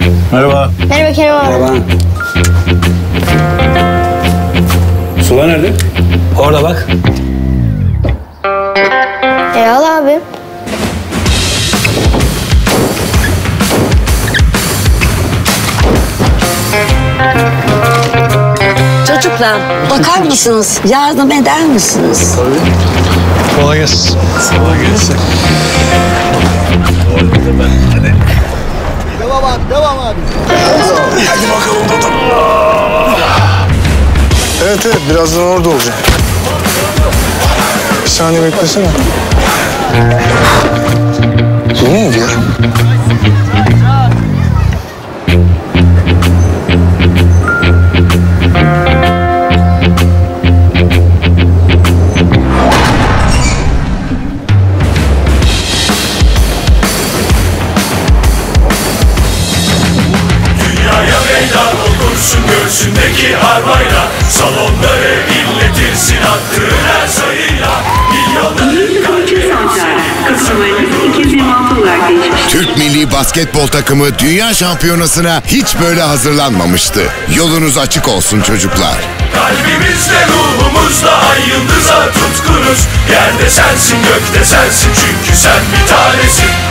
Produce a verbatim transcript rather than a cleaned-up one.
Merhaba. Merhaba Kerem abi. Merhaba. Sıla nerede? Orada bak. E al abi. Çocuklar bakar mısınız? Yardım eder misiniz? Kolay gelsin. Kolay gelsin. Devam abi, devam abi. Hadi bakalım Dodo. Evet evet birazdan orada olacak. Bir saniye beklesene. Bu neydi ya? Dünyaya meydan okursun göğsündeki harbayla, salonları inletirsin attığın her sayıyla. Milyonların kalbi Türk milli basketbol takımı dünya şampiyonasına hiç böyle hazırlanmamıştı. Yolunuz açık olsun çocuklar. kalbimizde, ruhumuzda ay yıldıza tutkunuz. Yerde sensin, gökte sensin, çünkü sen bir tanesin.